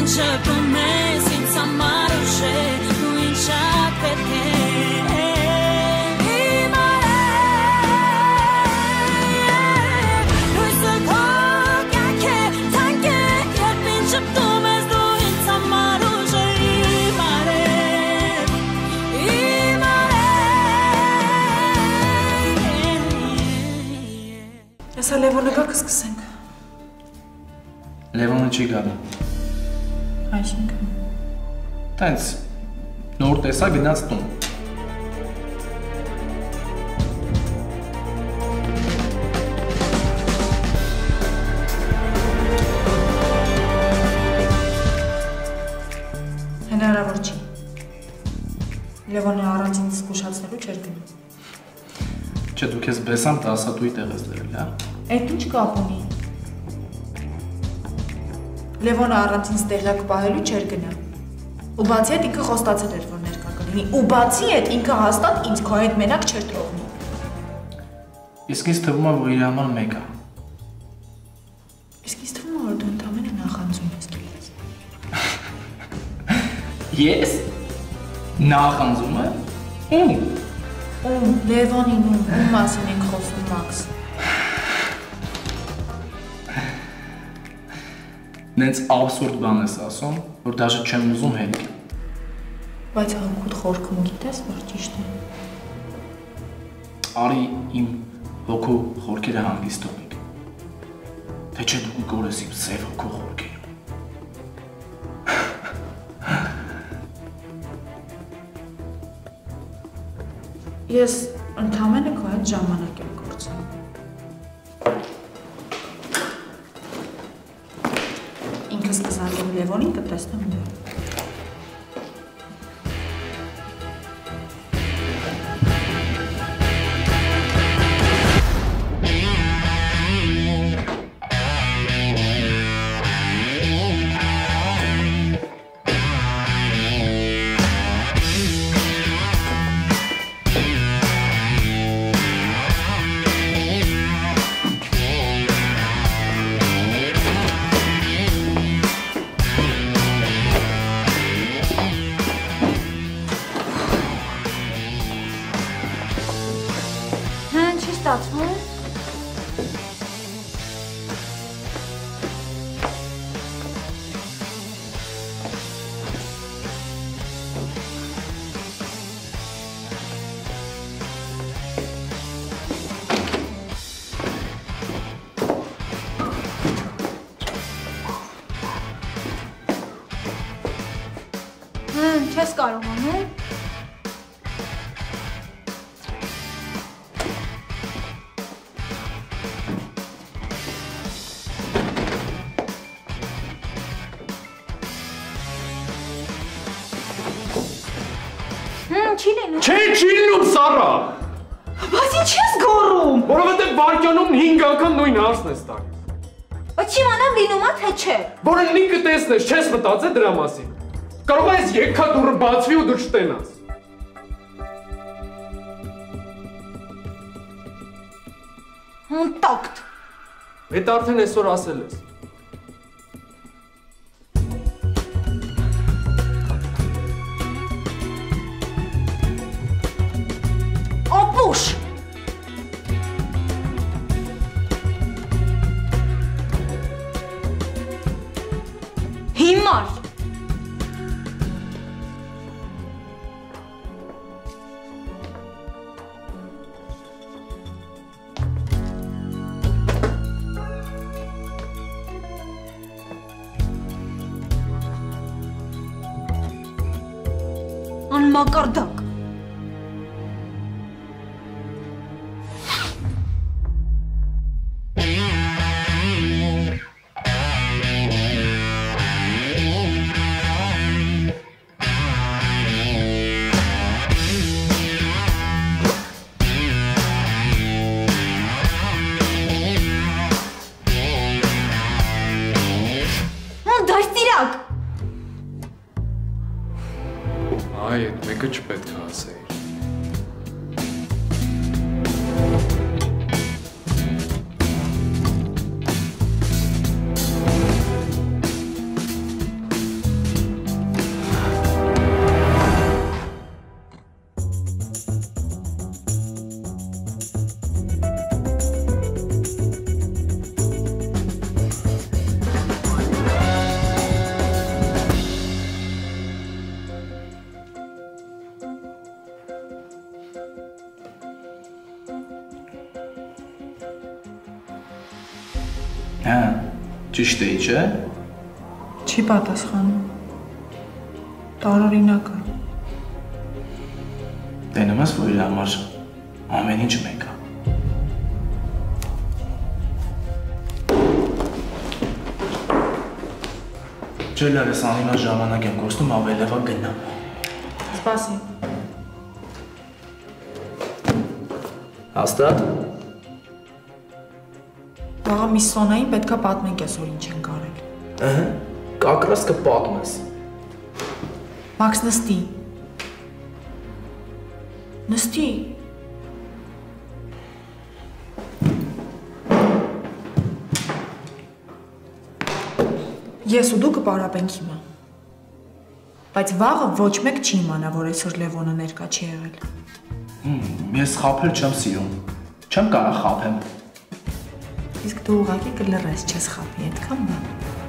Շփում ես ինձ համար ուշեր ու ինչ շատ պետք է Հեսա Լևոնը գա կսկսենք։ Լևոնը չի գալու։ Այսինքն։ Տենց նոր տեսա գնաց տուն։ Հնարավոր չի։ Լևոնը առանց ինձ զգուշացնելու չէր գնում։ Չէ, դու քեզ բեսամ տասատուի տեղ ես դրել, հա։ Այդ ինչ կապ ունի։ Լևոնը առանց ինձ տեղյակ պահելու չէր գնա։ Ու բացի այդ ինքը խոստացել էր, որ ներկա կլինի։ Ու բացի այդ ինքը հաստատ ինձ քո հետ մենակ չէր թողնի։ Իսկ ինձ թվում է, որ իր համար մեկ է։ Իսկ ինձ թվում է, որ դու ընդամենը նախանձում ես դուրս։ Ես նախանձում եմ։ Ում։ Լևոնին ում մասին ենք խոսում, Մաքս։ Նենց աբսուրդ բան ես ասում, որ դաժե չեմ ուզում հերիք։ Բայց հոգուտ խորքում գիտես, որ ճիշտ է։ Արի իմ հոգու խորքերը հանգիստ ունիք։ Թե չէ դու կորես իմ սև հոգու խորքերը։ Ես ընդամենը քո հետ ժամանակ եմ կորցնում։ Ինքս կզանգեմ Լևոնին, կտեսնեմ նրա։ Չես կարողանում։ Չի լինում։ Չի լինում, Սառա։ Բայց ինչ ես գոռում։ Որովհետև վարկյանում 5 անգամ նույն հարցն ես տալիս։ Բայց չիմանամ լինում է թե չէ։ Որը ինքը տեսնես, չես մտածել դրա մասին։ Կարող է այս եկքադուռը բացվի ու դու չտենաս։ Հունտակտ։ Այդ արդեն այսօր ասել ես։ Ապուշ։ Հիմար։ Անմակարդակ։ Այ, այդ մեկը չպետք է ասեիր։ Ճիշտ էի, չէ։ Չի պատասխանում։ Տարօրինակ է։ Դե նմաս, որ իր համար ամեն ինչ մեկ է։ Չէ լարես անիմա ժամանակ եմ կոստում ավելևա գնամ։ Սպասի։ Հաստատ։ Աղա մի Սոնային պետքա պատմենք այսօր ինչ են կարել։ Կակրաս կպատմես։ Մաքս նստի։ Նստի։ Ես ու դու կպարապենք հիմա։ Բայց վաղը ոչ մեկ չի իմանա, որ այսօր Լևոնը ներկա չի եղել։ Ես խափել չեմ սիրում։ Չեմ կարող խափեմ։ Իսկ դու ուղղակի կլռես, չես խափի, այդքան բան։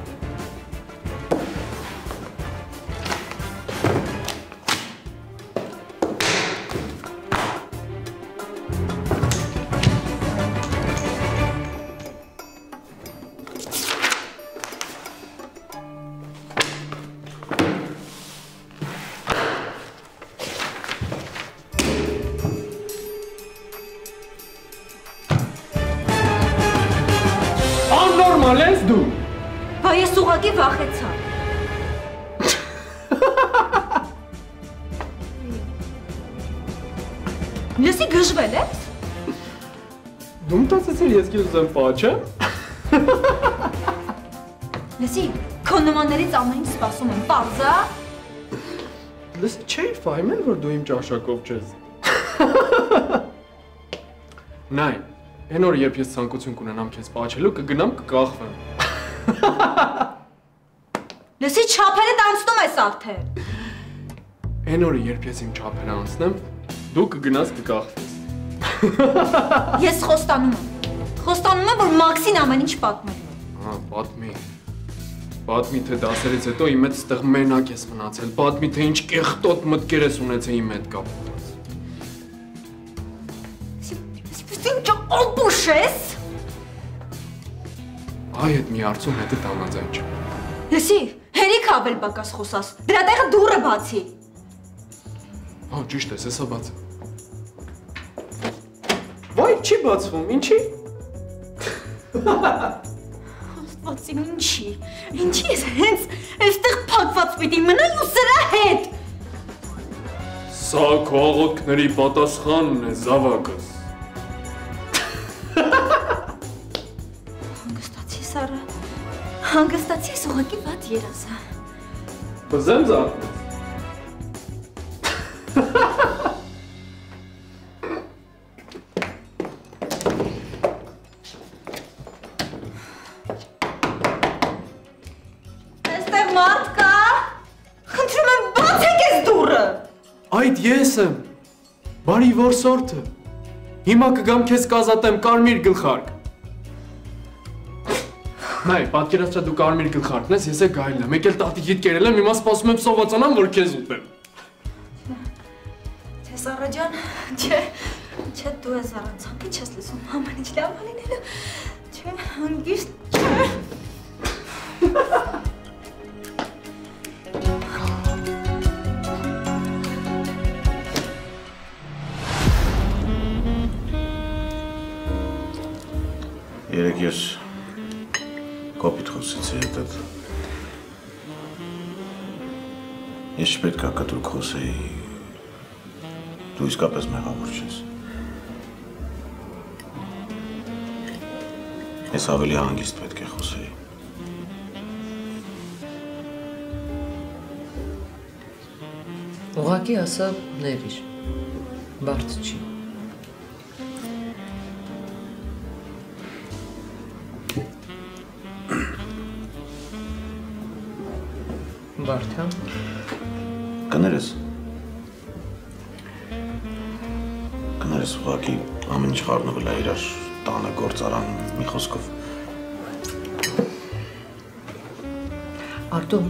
Աննորմալ ես դու։ Բա ես ուղղակի վախեցա։ Լսի գժվել ես։ Դու մտածեցիր ես քեզ ուզեմ պաչեմ։ Լսի, քո նմաններից ամեն ինչ սպասում եմ, պարզա։ Լսի, չէի ֆայմել, որ դու իմ ճաշակով չես։ Նայ, այն օր երբ ես ցանկություն կունենամ քեզ պաչելու, կգնամ կկախվեմ։ Լսի, չափերդ անցնում ես արդեն։ Այն օրը երբ ես իմ չափերը անցնեմ, դու կգնաս կկախվես։ Ես խոստանում եմ։ Խոստանում եմ, որ Մաքսին ամեն ինչ պատմելու եմ։ Հա, պատմի։ Պատմի, թե դասերից հետո իմ հետ ստեղ մենակ ես մնացել։ Պատմի, թե ինչ կեղտոտ մտքեր ես ունեցել իմ հետ կապված։ Ինչ օբուշ ես։ Այ այդ մի արցում հետը համաձայն չեմ։ Լսի, հերիք ավել պակաս խոսաս։ Դրա տեղը դուռը բացի։ Հա, ճիշտ ես, հեսա բաց։ Վայ, չի բացվում, ինչի։ Աստվածին ինչի։ Ինչի ես հենց այստեղ փակված պիտի մնալ ու սրա հետ։ Սա քո աղոթքների պատասխանն է, զավակս։ Հանգստացի Սարա։ Հանգստացի ես ուղղակի վատ երազա։ Բզեմ զարթնես։ Այստեղ մարդ կա։ Խնդրում եմ բացեք այս դուռը։ Այդ ես եմ, բարի որսորդը։ Հիմա կգամ քեզ կազատեմ կարմիր գլխարկ։ Նայ, պատկերացրա դու կարմիր գլխարկն ես, ես է գայլն եմ, եկել տատիկիդ կերել եմ, հիմա սպասում եմ սովածանամ, որ քեզ ուտեմ։ Թե Սարա ջան, չէ, դու ես առանցանքի չես լսում, ամեն ինչ լավ է լինելու, չէ, հանգիստ, չէ։ Երեք ես կոպիտ խոսեցի հետդ։ Ես չպետք է կտրուկ խոսեի, դու իսկապես մեղավոր չես։ Ես ավելի հանգիստ պետք է խոսեի։ Ուղղակի ասա ներիր, բարդ չի։ Բարդ, հա։ Կներես։ Կներես ուղղակի ամեն ինչ խառնվել է իրար տանը գործարան մի խոսքով։ Արտո,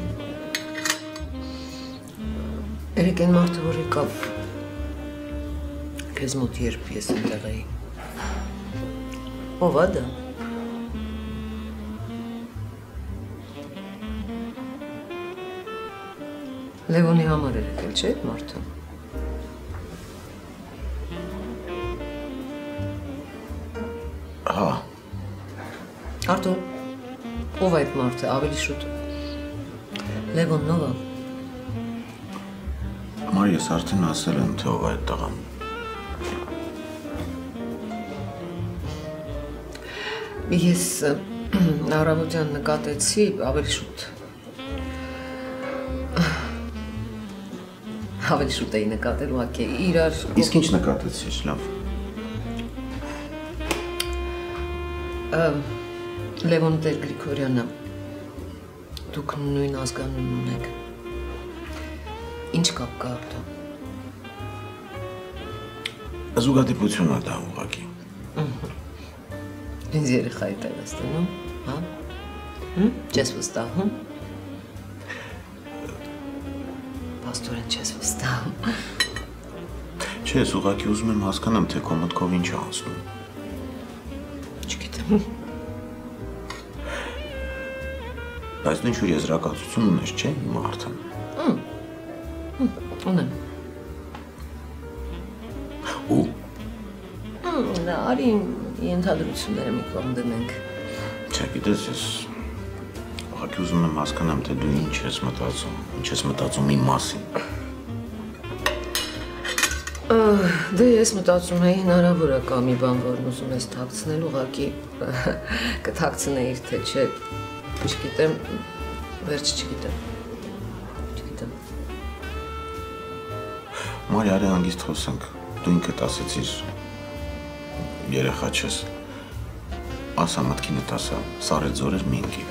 երեք են մարդը, որ եկավ քեզ մոտ երբ ես այնտեղ էի։ Ով է դա։ Լևոնի համար էր եկել, չէ՞ այդ մարդը։ Հա, Արտո, ով այդ մարդը, ավելի շուտ։ Լևոնն ով է։ Մարի, ես արդեն ասել եմ, թե ով է այդ տղան։ Ես առավոտյան նկատեցի, ավելի շուտ էի նկատել, ուղղակի իրար։ Իսկ ինչ նկատեցիր, լավ։ Լևոն Տեր Գրիգորյանը, դուք նույն ազգանուն ունեք։ Ինչ կապ կա Արտո։ Զուգադիպություն է դա ուղղակի։ Ինձ երեխայի տեղ ես տնում, հա։ Չես վստահում։ Պաստորեն չես վստահում։ Չէ, ես ուղղակի ուզում եմ հասկանամ, թե քո մտքով ինչ է անցնում։ Չգիտեմ։ Բայց դու ինչ-որ եզրակացություն ունես, չէ՞, իմ արդեն։ Ունեմ։ Ու Արի ենթադրությունները մի կողմ դնենք։ Չէ, գիտես, ես ուղղակի ուզում եմ հասկանամ, թե դու ինչ ես մտածում իմ մասին։ Դե ես մտածում էի հնարավոր է կա մի բան, որն ուզում ես թաքցնել, ուղղակի կթաքցնեիր, թե չէ, չգիտեմ, վերջ չգիտեմ։ Մարի, արի հանգիստ խոսենք, դու ինքդ ասեցիր, երեխա չես, ասա մտքինդ ասա, սարեց զորեր մի ընկի։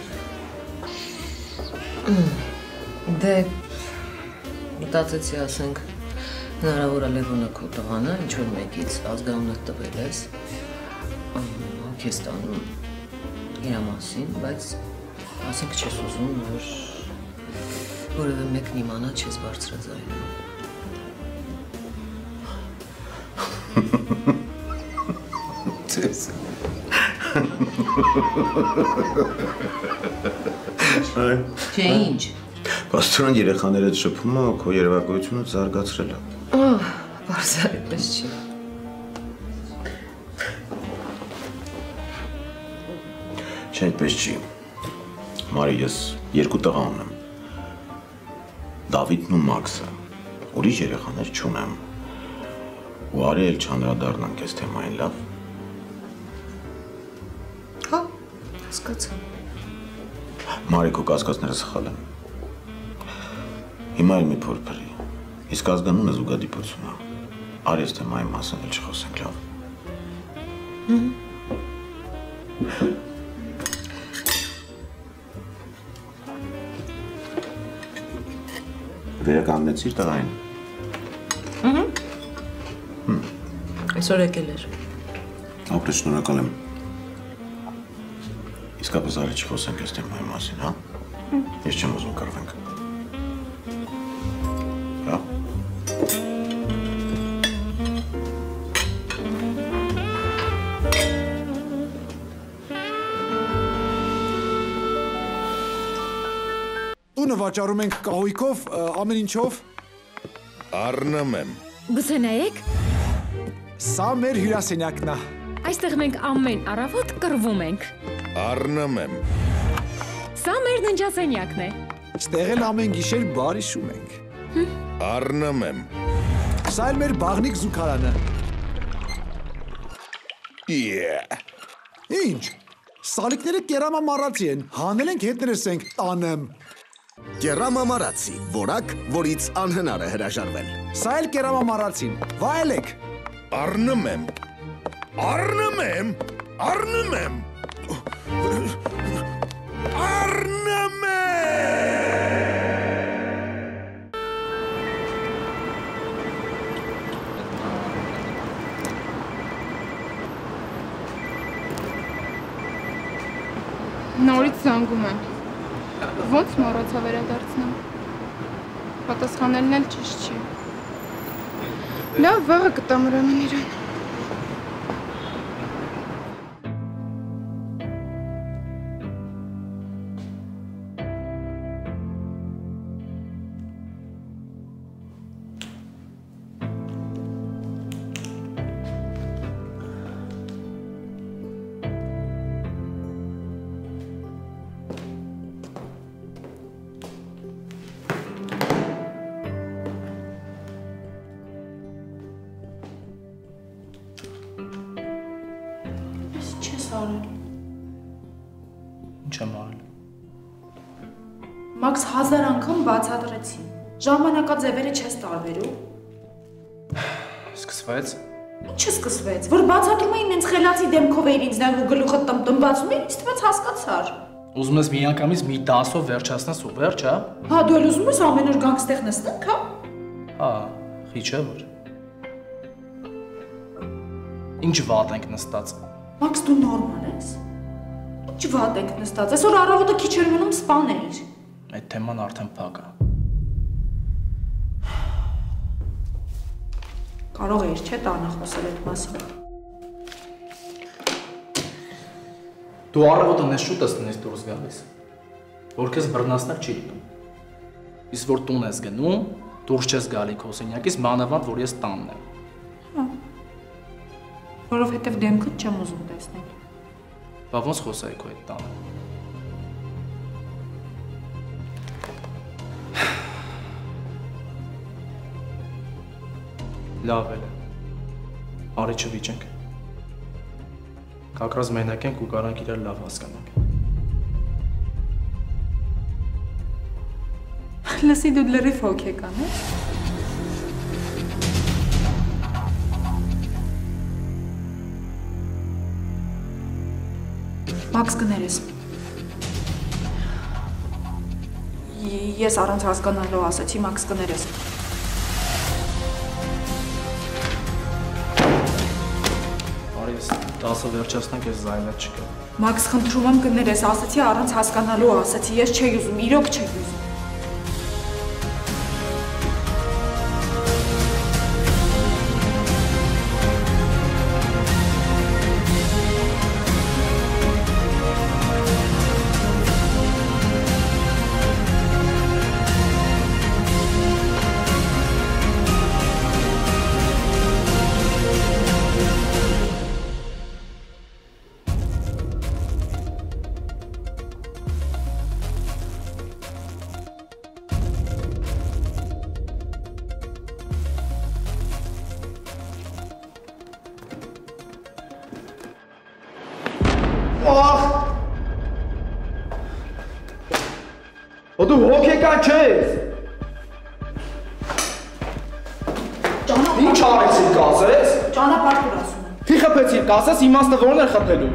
Դե, մտածեցի ասենք, հնարավոր է Լևոնը քո տղան է, ինչ-որ մեկից ազգանունդ տվել ես, քեզ տանում իր մասին, բայց ասենք չես ուզում, որ որևէ մեկն իմանա չես բարձրաձայնում։ Չէ, ինչ։ Պաստորան երեխաները շփում է, քո երևակայությունը զարգացրել է։ Պարզ է, այդպես չի։ Չէ, այդպես չի։ Մարի, ես երկու տղա ունեմ։ Դավիթն ու Մաքսը։ Ուրիշ երեխաներ չունեմ։ Ու արի էլ չանդրադառնանք այս թեմային, լավ։ Հա, հասկացա։ Մարի, քո կասկածները սխալ են։ Հիմա էլ մի փորփրի։ Իսկ ազգանունը զուգադիպություն է։ Արի այս թեմայի մասին էլ չխոսենք, լավ։ Վերականգնեցիր տղային։ Այսօր եկել էր։ Ապրես, շնորհակալ եմ։ Իսկապես արի չխոսենք այս թեմայի մասին, հա։ Ես չեմ ուզում կռվենք։ Հա։ Տունը վաճառում ենք կահույքով, ամեն ինչով։ Առնում եմ։ Գուցե նայեք, Սա մեր հյուրասենյակն է։ այստեղ մենք ամեն առավոտ կռվում ենք։ Առնում եմ։ Սա մեր ննջասենյակն է։ Ստեղ էլ ամեն գիշեր բար հիշում ենք։ Առնում եմ։ Սա էլ մեր բաղնիկ զուգարանը։ Ինչ։ Սալիկները կերամամարացի են, հանել ենք հետներս ենք, տանեմ։ Կերամամարացի, որակ, որից անհնար է հրաժարվել։ Սա էլ կերամամարացին, վայելեք։ Առնում եմ։ Առնում եմ։ Առնում եմ։ Առնում եմ։ Նորից զանգում եմ։ Ոնց մոռացա վերադարձնեմ։ Պատասխանելն էլ ճիշտ չի։ Լավ, վաղը կտամ ուրեմն իրեն։ արել։ Ինչ եմ արել։ Մաքս 1000 անգամ բացատրեցի։ Ժամանակաձևերը չես տարբերում։ Սկսվեց։ Ինչը սկսվեց, որ բացատրում էին ինձ խելացի դեմքով էիր ինձ նայում ու գլուխը տմբացում էիր, ինձ թվաց հասկացար։ Ուզում ես միանգամից մի դասով վերջացնես ու վերջ, հա։ Հա, դու էլ ուզում ես ամեն օր գանք ստեղ նստենք, հա։ Հա, խի չէ որ։ Ինչ վատ ենք նստած։ Մաքս դու նորմալ ես։ Ինչ վատ ենք նստած, այսօր առավոտը քիչ էր մնում սպաներ։ Այդ թեման արդեն փակ է։ Կարող էիր, չէ՞, տանը խոսել այդ մասին։ Դու առավոտը նես շուտ ես տնից դուրս գալիս, որ քեզ բռնացնել չի լինում։ Իսկ որ տուն ես գնում, դուրս չես գալի քո սենյակից, մանավանդ որ ես տանն եմ։ Հա։ Որովհետև դեմքդ չեմ ուզում տեսնել։ Բա ոնց խոսայի քո այդ տանը։ Լավ էլ է։ Արի չվիճենք։ Կակրած մենակ ենք ու կարանք իրար լավ հասկանանք։ Լսի դու լրիվ հոգեկան ես։ Մաքս կներես։ Ես առանց հասկանալու ասացի Մաքս կներես։ Դասը վերջացնենք, ես զայլած չկա։ Մաքս, խնդրում եմ կներես, ասացի առանց հասկանալու ասացի, ես չէի ուզում, իրոք չէի ուզում։ Դու հոգեկան չես։ Ինչ արեցիր կասես։ Ճանապարհ ասում եմ։ Թի խփեցիր կասես, իմաստը որն էր խփելու։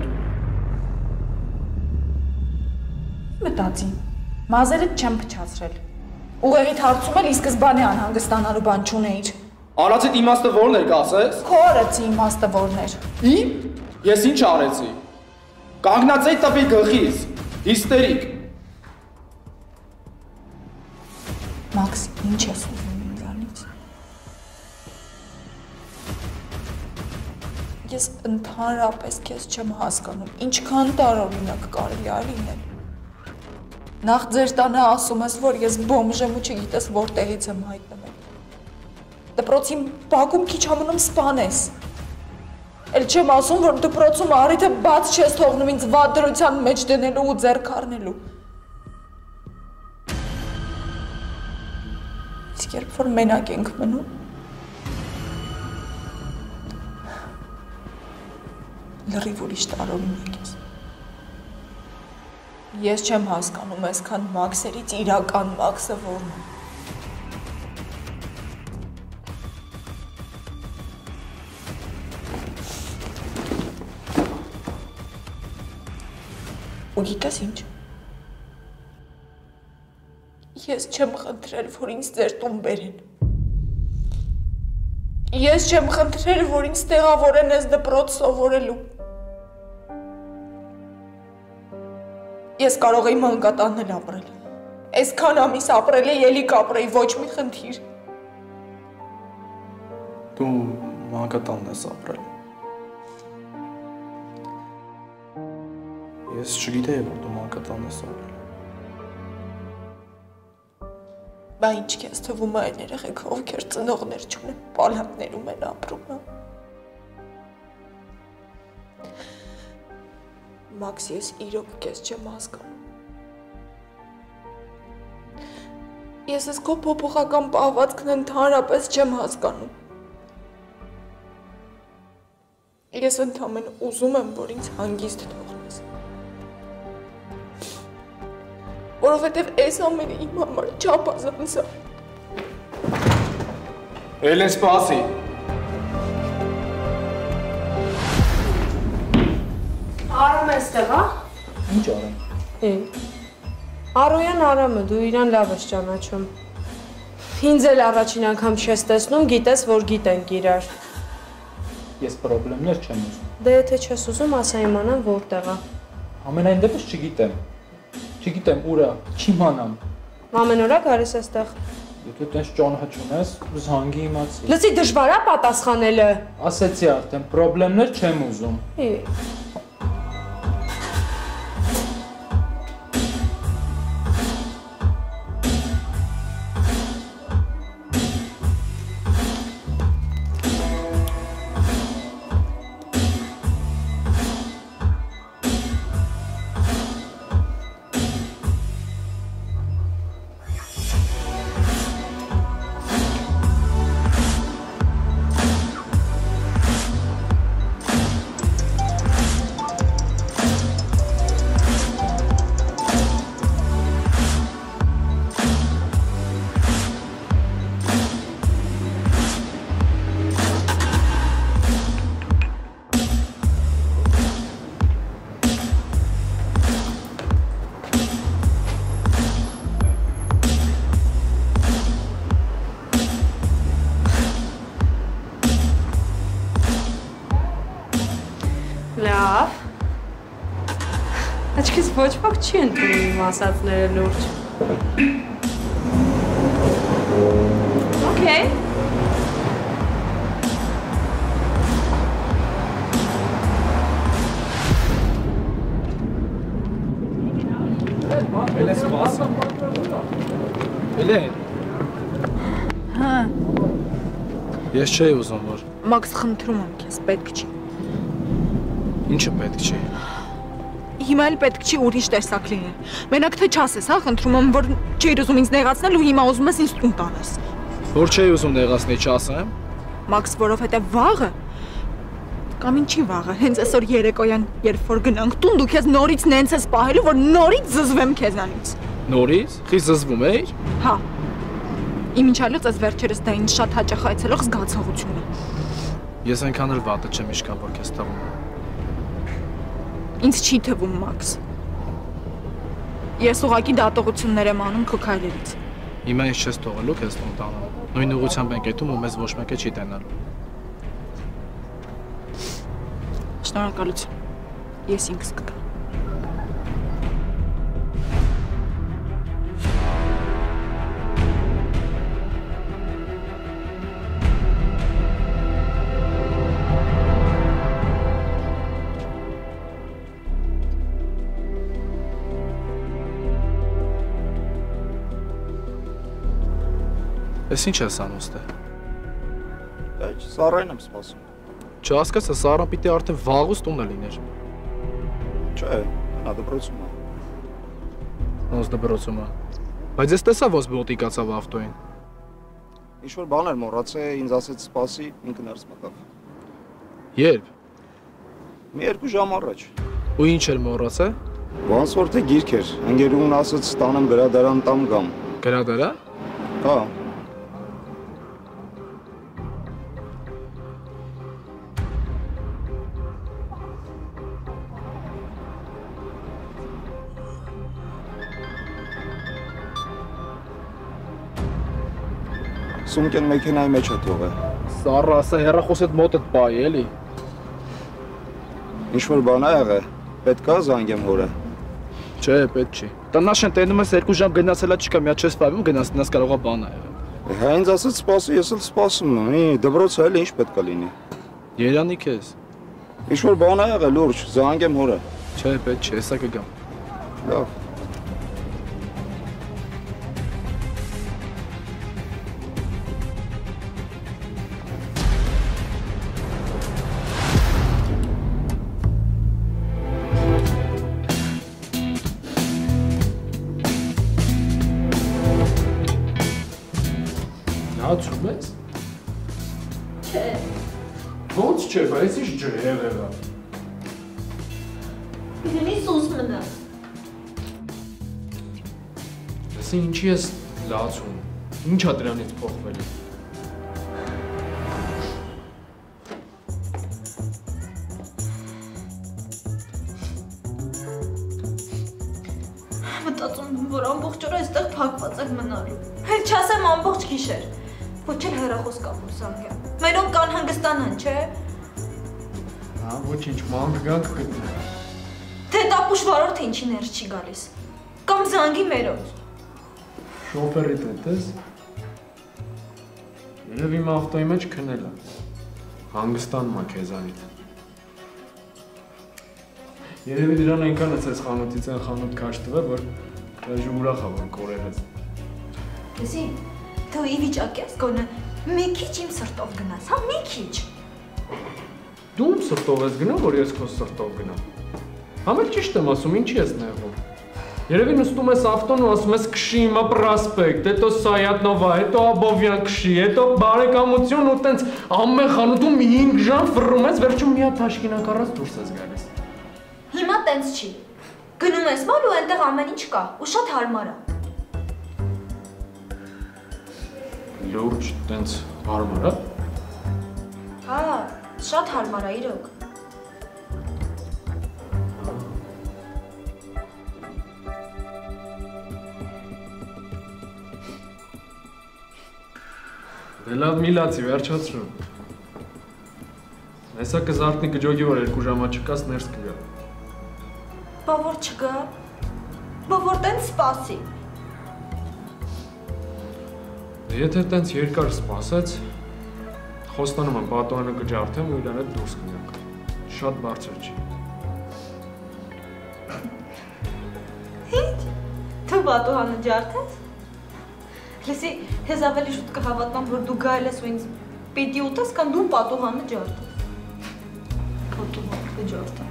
Մտածի։ Մազերդ չեմ փչացրել։ Ուղեղիդ հարցում էլ ի սկզբանե անհանգստանալու բան չունեիր։ Արածիդ իմաստը որն էր կասես։ Քո արածի իմաստը որն էր։ Իմ։ Ես ինչ արեցի։ Կանգնած էի տվի գլխից։ Հիստերիկ։ Մաքս, ինչ ես ուզում ինձանից։ Ես ընդհանրապես քեզ չեմ հասկանում, ինչքան տարօրինակ կարելի է լինել։ Նախ ձեր տանը ասում ես, որ ես բոմժ եմ ու չգիտես որտեղից եմ հայտնվել։ Դպրոցի բակում քիչ ամնում սպանես։ Էլ չեմ ասում, որ դպրոցում առիթը բաց չես թողնում ինձ վատ դրության մեջ դնելու ու ձեռք առնելու։ Իսկ երբ որ մենակ ենք մնում, լրիվ ուրիշ տարօրինակ ես։ Ես չեմ հասկանում այսքան Մաքսերից իրական Մաքսը որն է։ Ու գիտես ինչ։ Ես չեմ խնդրել, որ ինձ ձեր տուն բերեն։ Ես չեմ խնդրել, որ ինձ տեղավորեն այս դպրոց սովորելու։ Ես կարող էի մանկատանն էլ ապրել։ Այսքան ամիս ապրել էի, էլի կապրեի, ոչ մի խնդիր։ Դու մանկատանն ես ապրել։ Ես չգիտեի, որ դու մանկատանն ես ապրել։ Բա ինչ քեզ թվում է այն երեխեք, ովքեր ծնողներ չունեն, պալատներում են ապրում, հա։ Մաքս, ես իրոք քեզ չեմ հասկանում։ Ես ես քո փոփոխական պահվածքն ընդհանրապես չեմ հասկանում։ Ես Ես ընդամենը ուզում եմ, որ ինձ հանգիստ թողնես։ Որովհետև այս ամենը իմ համար չափազանց է։ Էլեն, սպասի։ Արամ էստեղ, հա։ Ինչ արեմ։ Արոյան Արամը, դու իրան լավ ես ճանաչում։ Ինձ էլ առաջին անգամ չես տեսնում, գիտես, որ գիտենք իրար։ Ես պրոբլեմներ չեմ ուզում։ Դե եթե չես ուզում, ասա իմանամ որտեղ է։ Ամենայն դեպս չգիտեմ։ Չգիտեմ ուր է, չիմանամ։ Ամեն օր գալիս էստեղ։ Եթե տենց ճանաչ ունես, զանգի իմացի։ Լսի դժվար է պատասխանելը։ Ասեցի արդեն, պրոբլեմներ չեմ ուզում։ Լավ։ Աչքից ոչ ոք չի ընդունում իմ ասածները լուրջ։ Okay։ Էլեն, սպասի։ Էլեն։ Հա։ Ես չէի ուզում, որ։ Մաքս, խնդրում եմ քեզ, պետք չի։ Ինչը պետք չի։ Հիմա էլ պետք չի ուրիշ տեսակ լինել։ Մենակ թե չասես, հա, խնդրում եմ, որ չէիր ուզում ինձ նեղացնել ու հիմա ուզում ես ինձ տուն տանես։ Որ չէի ուզում նեղացնել, չասեմ։ Մաքս, որովհետև վաղը կամ ինչի վաղը, հենց այսօր երեկոյան, երբ որ գնանք տուն, դու քեզ նորից նենց ես պահելու, որ նորից զզվեմ քեզանից։ Նորից։ Խի զզվում էիր։ Հա։ Իմ ինչալուց այս վերջերս դա ինձ շատ հաճախ այցելող զգացողություն է։ Ես այնքան էլ վատը չեմ իշքան, որ քեզ թվում է։ Ինձ չի թվում, Մաքս։ Ես ուղղակի դատողություններ եմ անում քո քայլերից։ Հիմա ես չես թողելու քեզ տուն տանեմ։ Նույն ուղղությամբ ենք եթում ու մեզ ոչ մեկը չի տենալու։ Շնորհակալություն։ Ես ինքս կգամ։ Ես ինչ ես անում ստե։ Սառային եմ սպասում։ Չհասկացա, Սառան պիտի արդեն վաղուց տունը լիներ։ Չէ, նա դպրոցում է։ Ոնց դպրոցում է։ Բայց ես տեսա ոնց բոտիկացավ ավտոին։ Ինչ-որ բան էր մոռացել, ինձ ասեց սպասի, ինքը ներս մտավ։ Երբ։ Մի 2 ժամ առաջ։ Ու ինչ էր մոռացել։ Ոնց որ թե գիրք էր, ընկերուհուն ասեց տանեմ գրադարան տամ գամ։ Գրադարան։ Հա։ Սումկեն մեքենայի մեջ է թողել։ Սառը, ասա հեռախոսդ մոտդ պայի, էլի։ Ինչ-որ բան ա եղել, պետք է զանգեմ հորը։ Չէ, պետք չի։ Տնաշեն տենում ես 2 ժամ գնացելա չկա, մի հատ չես պայում, գնաս կարող է բան ա եղել։ Հա ինձ ասաց սպասի, ես էլ սպասում եմ, դպրոցը էլ ինչ պետք է լինի։ Երանի քեզ։ Ինչ-որ բան ա եղել, լուրջ, զանգեմ հորը։ Չէ, պետք չի, հեսա կգամ։ Լավ։ Ացում ես։ Չէ։ Ոնց չէ, բայց ինչ ջրև եղավ։ Իրենի սուս մնա։ Լսի, ինչի ես լացում, ինչ ա դրանից փոխվել։ Մտածում, որ ամբողջ օրը այստեղ փակված եք մնալու։ Հենց չասեմ ամբողջ գիշեր։ Ոչ էլ հեռախոս կապում զանգեմ։ Մերոնք կան հանգստանան, չէ։ Հա, ոչինչ, ման կգանք գտնենք։ Թե տապուշ վարորդը ինչի ներս չի գալիս։ Կամ զանգի մերոնց։ Շոֆերիդ հետ ես։ Երև իմ ավտոյի մեջ քնել է։ Հանգստանում ա քեզանից։ Երևի դրան այնքան ես այս խանութից են խանութ քաշ տվել, որ դաժե ուրախ ա, որ կորել ես։ Լսի, դու ի վիճակի ես գոնե մի քիչ իմ սրտով գնաս, հա, մի քիչ։ Դու ում սրտով ես գնա, որ ես քո սրտով գնամ։ Համել ճիշտ եմ ասում, ինչի ես նեղվում։ Երևի նստում ես ավտոն ու ասում ես քշի հիմա պրոսպեկտ, հետո Սայատնովա, հետո Աբովյան քշի, հետո բարեկամություն ու տենց ամեն խանութում 5 ժամ ֆռում ես, վերջում մի հատ թաշկինակ առած դուրս ես գալիս։ Հիմա տենց չի։ Գնում ես մոլ ու այնտեղ ամեն ինչ կա, ու շատ հարմար է։ Լուրջ, տենց հարմար է։ Հա, շատ հարմար է, իրոք։ Դե լավ մի լացի, վերջացրու։ Հեսա կզարտնի կջոգի, որ 2 ժամա չկաս ներս կգա։ Բա որ չգա, բա որ տենց սպասի։ Եթե տենց երկար սպասեց, խոստանում եմ պատոհանը կջարդեմ ու իրան հետ դուրս կգանք։ Շատ բարձր չի։ Ինչ, դու պատոհանը ջարդես։ Լսի, հեզ ավելի շուտ կհավատամ, որ դու գայել ես ու ինձ պիտի ուտես, կամ դու պատոհանը ջարդես։ Պատոհանը կջարդեմ։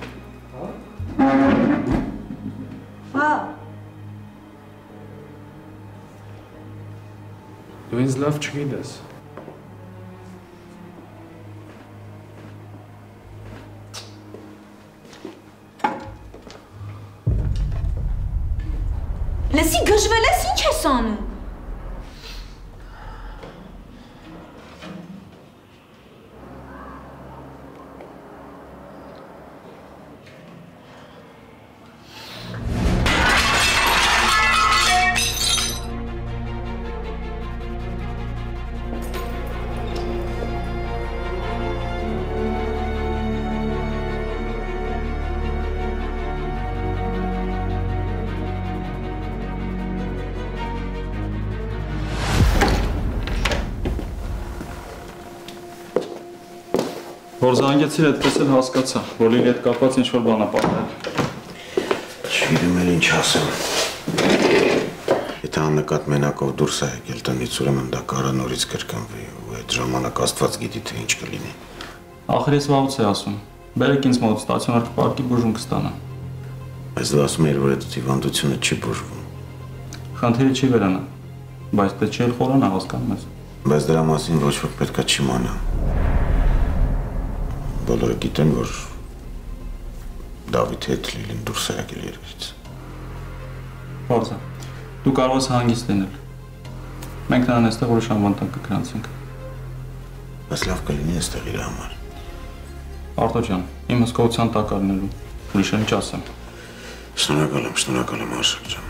Հա։ Դու ինձ լավ չգիտես։ Լսի, գժվել ես, ինչ ես անում։ Որ զանգեցիր այդպես էլ հասկացա, որ Լիլի հետ կապված ինչ-որ բան ա պատմել։ Չգիտեմ էլ ինչ ասեմ։ Եթե աննկատ մենակով դուրս ա եկել տնից, ուրեմն դա կարա նորից կրկնվի ու այդ ժամանակ Աստված գիտի թե ինչ կլինի։ Ախր ես վաղուց է ասում, բերեք ինձ մոտ ստացիոնար կպարկի բուժում կստանա։ Բայց դու ասում ես, որ այդ հիվանդությունը չի բուժվում։ Խնդիրը չի վերանա, բայց դե չի էլ խորանա, հասկանում ես։ Բայց դրա մասին ոչ ոք պետքա չիմանա։ Բոլորը գիտեն, որ Դավիթի հետ Լիլին դուրս է եկել երկրից։ Պարզ է, դու կարող ես հանգիստ լինել։ Մենք նրան այստեղ ուրիշ անվանտակ կգրանցենք։ Բայց լավ կլինի այստեղ իր համար։ Արտո ջան, իմ հսկողության տակ առնելու, ուրիշ էլ չասեմ։ Շնորհակալ եմ Արշակ ջան։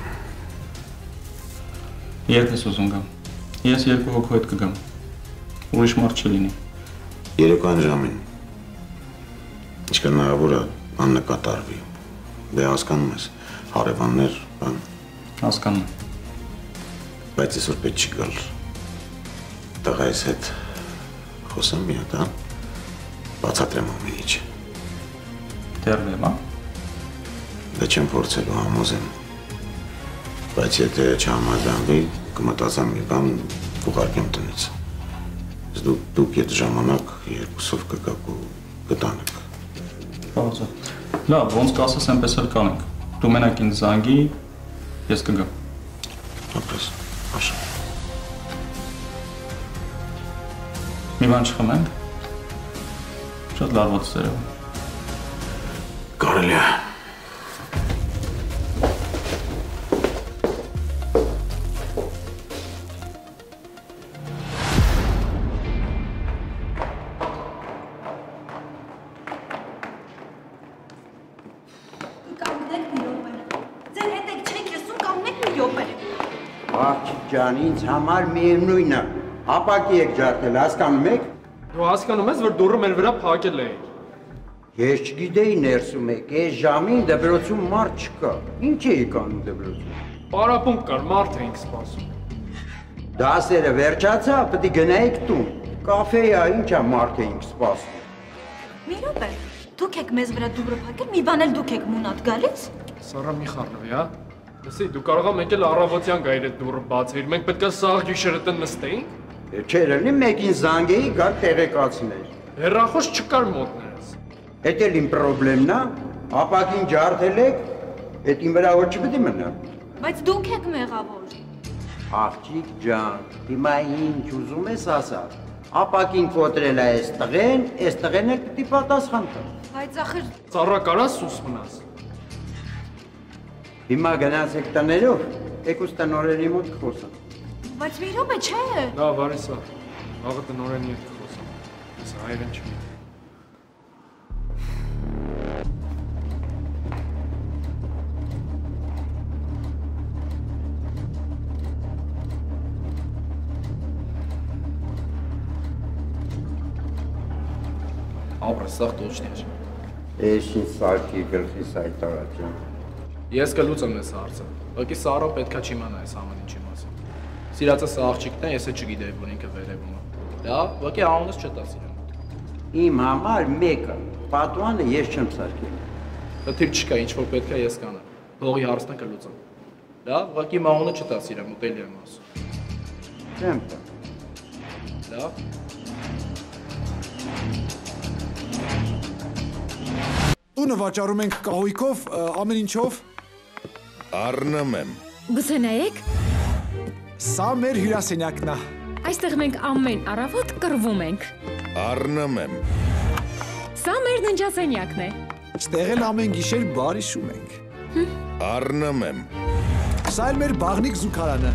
Երբ ես ուզում գամ։ Ես 2 հոգու հետ կգամ։ Ուրիշ մարդ չլինի։ Երեկոյան ժամին։ Ինչքան հնարավոր է աննկատ արվի։ Դե հասկանում ես, հարևաններ, բան։ Հասկանում եմ։ Բայց այսօր պետք չի գալ։ Տղայիս հետ խոսեմ մի հատ, հա։ Բացատրեմ ամեն ինչ։ Դեռ հա։ Դա չեմ փորձելու համոզեմ։ Բայց եթե չհամաձայնվի, կմտածեմ մի բան կուղարկեմ տնից։ Դուք այդ ժամանակ 2-ով կգաք ու կտանեք։ Պարզ է։ Լավ, ոնց կասես, այնպես էլ կանենք։ Դու մենակ ինձ զանգի, ես կգամ։ Ապրես, Աշա։ Մի բան չխմենք։ Շատ լավ ոց երևում։ Կարելի է։ Աղջիկ ջան, ինձ համար միևնույն է։ Ապակի եք ջարդել, հասկանում եք։ Դու հասկանում ես, որ դուռը մեր վրա փակել էի։ Ես չգիտեի ներսում եք, այս ժամին դպրոցում մարդ չկա։ Ինչ էիք անում դպրոցում։ Պարապունք կար, մարդ էինք սպասում։ Դասերը վերջացա, պետք է գնայիք տուն։ Կաֆեյա, ինչա մարդ էինք սպասում։ Մի րոպե, դուք եք մեզ վրա դուռը փակել, մի բան էլ դուք եք մունատ գալիս։ Սարա մի խառնվի, հա։ Լսի, դու կարող ես եկել առավոտյան գայր այդ դուռը բացեիր, մենք պետք է սաղ գիշերը տեն նստեինք։ Չէր ելնի, մեկին զանգեի, գար տեղեկացներ։ Հեռախոս չկար մոտներս։ Էդ էլ իմ պրոբլեմն է, ապակին ջարդել եք, էդ իմ վրա որ չպետք է մնա։ Բայց դուք եք մեղավոր։ Աղջիկ ջան, հիմա ինչ ուզում ես ասա։ Ապակին կոտրել է այս տղեն էլ պիտի պատասխան տա։ Բայց ախր ծառա կարաս սուս մնաս։ Հիմա գնացեք տներով, եկուս տնօրենի մոտ կխոսամ։ Բայց մի րոպե չէ։ Լավ, արի սա։ Աղը տնօրենի հետ կխոսամ։ Ես հայերեն չգիտեմ։ Ապրես սաղ տոչներ։ Ես ինչ սարքի գլխիս այդ աղաջան։ Ես կլուծեմ ես հարցը, վակի Սարը պետքա չիմանա այս ամեն ինչի մասին։ Սիրածը սա աղջիկն է, ես է չգիտեի, որ ինքը վերևում է։ Լավ, վակի անունս չտաս իրեն։ Իմ համար մեկը, պատուանը ես չեմ սարքել։ Խնդիր չկա, ինչ որ պետքա ես կանեմ, հողի հարցն է կլուծեմ։ Լավ, վակի անունը չտաս իրեն, ուտելի եմ ասում։ Չեմ տա։ Լավ։ Տունը վաճառում ենք կահույքով, ամեն ինչով։ Առնում եմ։ Գուցե նայեք։ Սա մեր հյուրասենյակն է։ Այստեղ մենք ամեն առավոտ կռվում ենք։ Առնում եմ։ Սա մեր ննջասենյակն է։ Ստեղ էլ ամեն գիշեր բարի շում ենք։ Առնում եմ։ Սա էլ մեր բաղնիկ զուգարանը։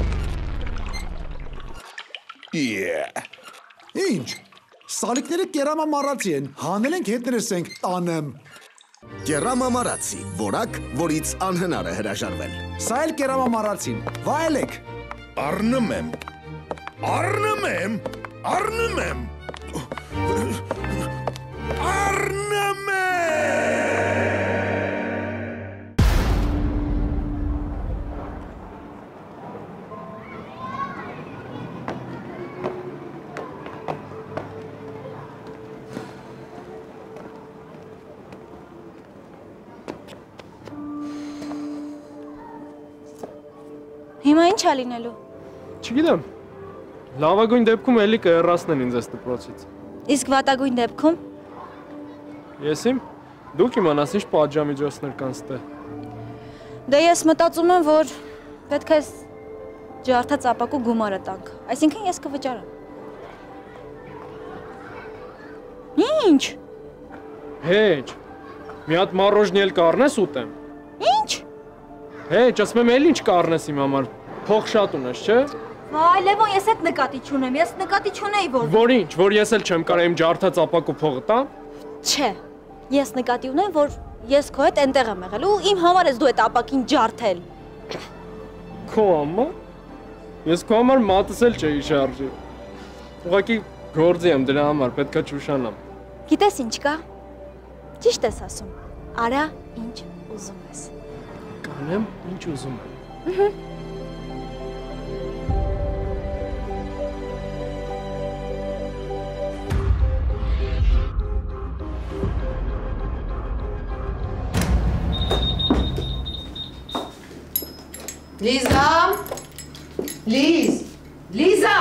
Ինչ։ Սալիկները կերամամարացի են, հանել ենք հետ ներսենք, տանեմ։ Կերամամարացի, որակ, որից անհնար է հրաժարվել։ Սա էլ կերամամարացին, վայելեք։ Առնում եմ։ Առնում եմ։ Առնում եմ։ Առնում եմ։ Հիմա ինչ է լինելու։ Չգիտեմ։ Լավագույն դեպքում էլի կհեռացնեն ինձ այս դպրոցից։ Իսկ վատագույն դեպքում։ Ես իմ դուք իմանաս ինչ պատժամիջոցներ կան ստե։ Դե ես մտածում եմ, որ պետք է ջարդած ապակու գումարը տանք։ Այսինքն ես կվճարեմ։ Ինչ։ Հեչ։ Մի հատ մառոժնի էլ կառնես ուտեմ։ Ինչ։ Հեչ, ասում եմ էլ ինչ կառնես իմ համար։ Փող շատ ունես, չէ։ Վայ, Լևոն, ես այդ նկատի չունեմ։ Ես նկատի չունեի, որ Որ ինչ, որ ես էլ չեմ կարող իմ ջարդած ապակու փողը տամ։ Չէ։ Ես նկատի ունեմ, որ ես քո հետ այնտեղ եմ եղել ու իմ համար ես դու այդ ապակին ջարդել։ Քո համար։ Ես քո համար մատս էլ չէի շարժի։ Ուղղակի գործի եմ դրա համար, պետքա չուշանամ։ Գիտես ինչ կա։ Ճիշտ ես ասում։ Արա, ինչ ուզում ես։ Կանեմ, ինչ ուզում եմ։ Լիզա։ Լիզա։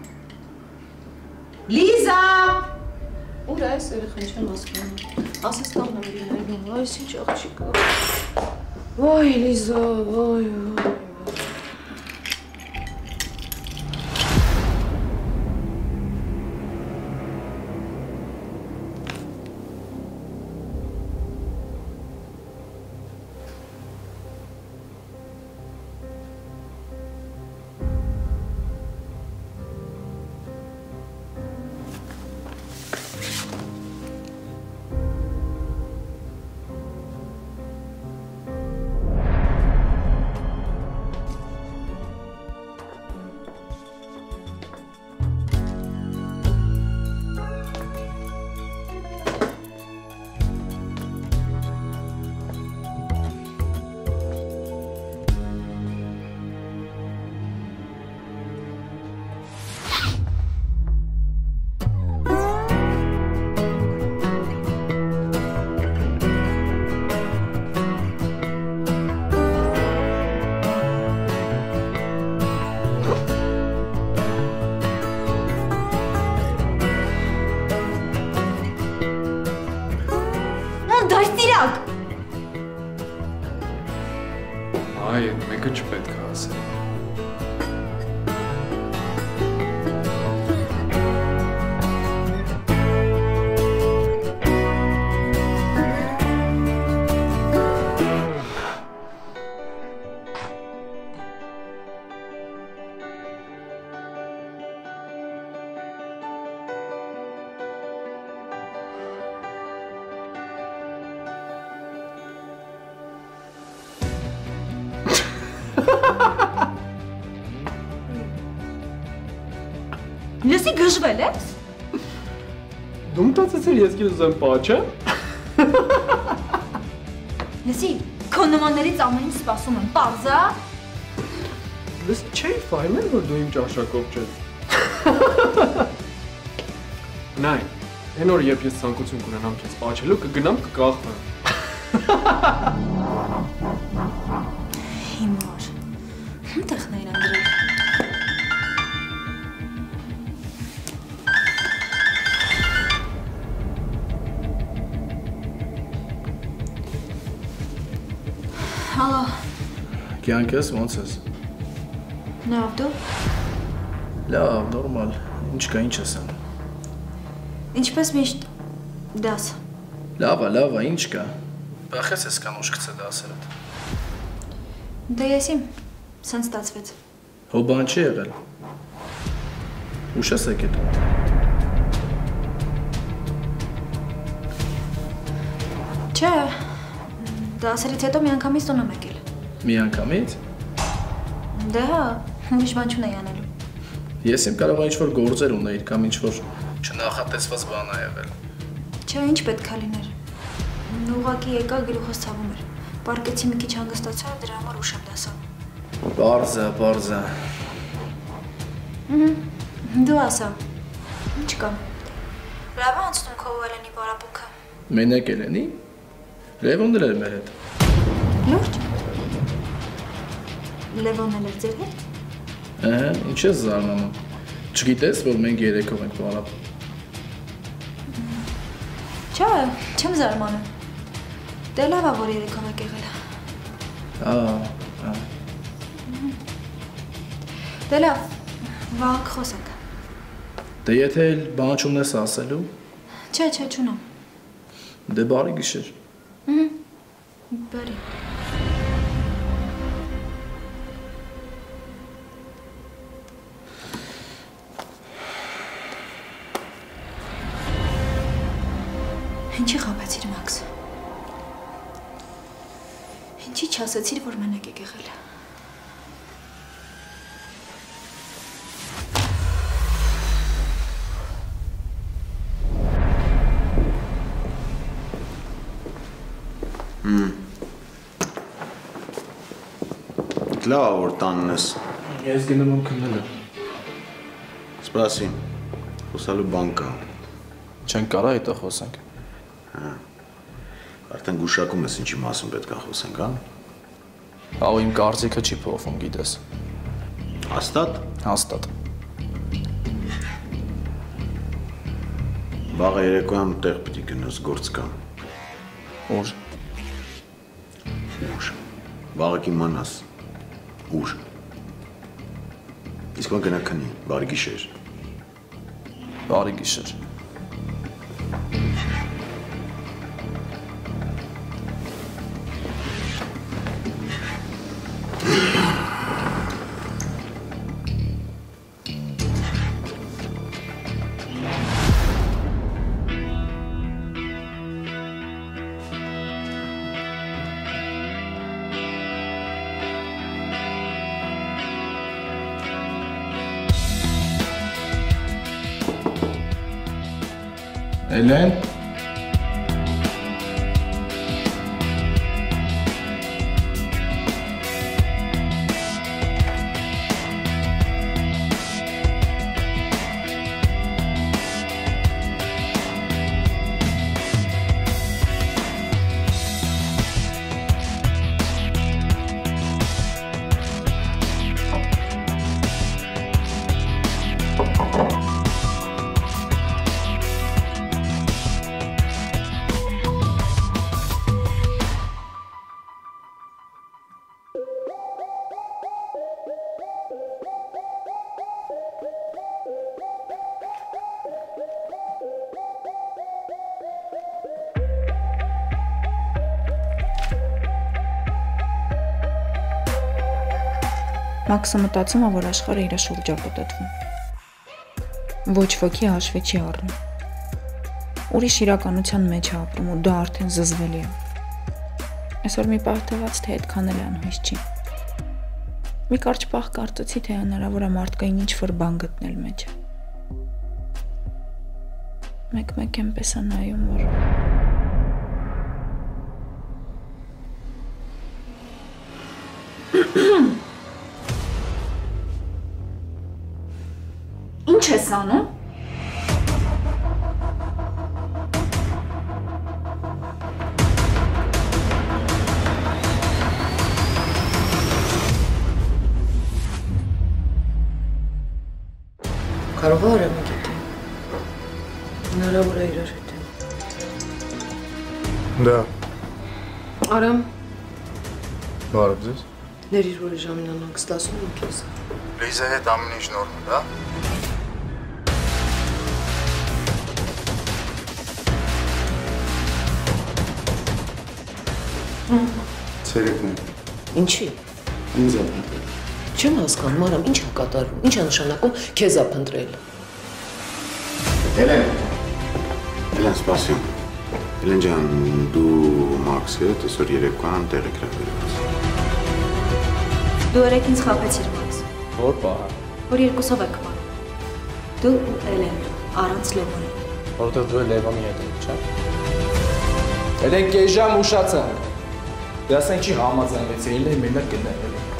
Լիզա։ Ուր է այս երեխան չեմ հասկանում։ Ասես տանեմ լինելու, այս ինչ աղջիկ է։ Ոյ Լիզա, ոյ։ Լսի գժվել ես։ Դու մտածեցիր ես քեզ ուզեմ պաչեմ։ Լսի, քո նմաններից ամեն ինչ սպասում եմ, պարզա։ Լսի, չէի ֆայմել, որ դու իմ ճաշակով չես։ Նայ, այն օր երբ ես ցանկություն կունենամ քեզ պաչելու, կգնամ կկախվեմ։ Հիմար։ Ո՞նտեղն է իրան դրել։ Հալո։ Կյանքես ոնց ես։ Լավ, դու։ Լավ, նորմալ։ Ինչ կա, ինչ ես անում։ Ինչպես միշտ դաս։ Լավ, ինչ կա։ Բախես ես կան ուշ գցե դասերդ։ Դե ես իմ, սենց ստացվեց։ Հո բան չի եղել։ Ուշ ես եկել։ Չէ, դասերից հետո մի անգամից տուն եմ եկել։ Մի անգամից։ Դե հա, ուրիշ բան չունեի անելու։ Ես իմ կարող ինչ-որ գործեր ունեիր կամ ինչ-որ չնախատեսված բան ա եղել։ Չէ, ինչ պետք է լիներ։ Ուղղակի եկա գլուխս ցավում էր։ Պարկեցի մի քիչ հանգստացա, դրա համար ուշ եմ դասում։ Պարզա։ Դու ասա։ Ինչ կա։ Լավ է անցնում քո ու Էլենի պարապմունքը։ Մենակ Էլենի։ Լևոնն էլ էր մեր հետ։ Լուրջ։ Լևոնն էլ էր ձեր հետ։ Ինչ ես զարմանում։ Չգիտես, որ մենք երեքով ենք պարապում։ Չէ, չեմ զարմանում։ Դե լավ է, որ երեքով եք եղել։ Դե լավ, վաղ խոսենք։ Դե եթե էլ բան չունես ասելու։ Չէ, չունեմ։ Դե բարի գիշեր։ Բարի։ Ինչի խաբացիր, Մաքս։ Ինչի չասացիր, որ մենակ եք եղել։ Լավ որ տանն ես։ Ես գնում եմ քննելը։ Սպասի, խոսալու բան կա։ Չենք կարա հետո խոսենք։ Արդեն գուշակում ես ինչի մասին պետք է խոսենք, հա։ Ահա իմ կարծիքը չի փոխվում, գիտես։ Հաստատ։ Վաղը երեկոյան տեղ պիտի գնաս, գործ կա։ Ուր։ Վաղը կիմանաս։ Ուր։ Իսկ ո՞ն գնա քնի, բարի գիշեր։ Բարի գիշեր։ Էլեն։ Մաքսը մտածում է, որ աշխարհը իր շուրջ է պտտվում։ Ոչ ոքի հաշվի չի առնում։ Ուրիշ իրականության մեջ է ապրում ու դա արդեն զզվելի է։ Այսօր մի պահ թվաց, թե այդքան էլ անհույս չի։ Մի կարճ պահ կարծեցի, թե հնարավոր է մարդկային ինչ-որ բան գտնել մեջը։ Մեկ-մեկ եմ պես նայում, որ Ինչ ես անում? Կարող է արամը գիտի։ Հնարավոր է իրար հետ։ Да. Արամ, Բարև ձեզ։ ներիր, որ ժամին անանքս 10-ում եմ քեզ։ Լիզա հետ ամեն ինչ նորմալ է, հա։ Ցերեկն է։ Ինչի։ Ինձ է փնտրել։ Չեմ հասկանում, Արամ, ինչ է կատարվում, ինչ է նշանակում քեզ է փնտրել։ Էլեն, սպասեմ։ Էլեն ջան, դու Մաքսի հետ այսօր երեկոյան տեղ եք հրավիրված։ Դու երեք ինձ խաբեցիր, Մաքս։ Որ պահ։ Որ երկուսով եք ման։ Դու ու Էլեն, առանց Լևոնի։ Որտեղ դու Լևոնի հետ եք, չէ՞։ Էլեն կես ժամ ուշացանք։ Դասենք չի համաձայնվեցի, Էլեն մենակ կներել։